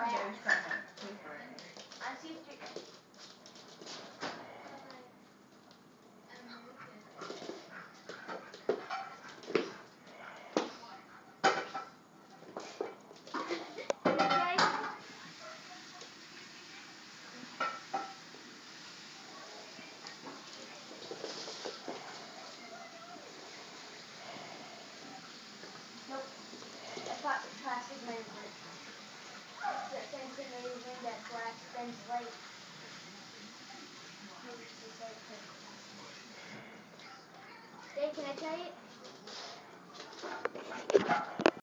Joe's present. Please bring it. I see if you. Nope. I thought the plastic might have worked. But since it made it in that glass thin slate, maybe she said it could. Dave, can I tell you?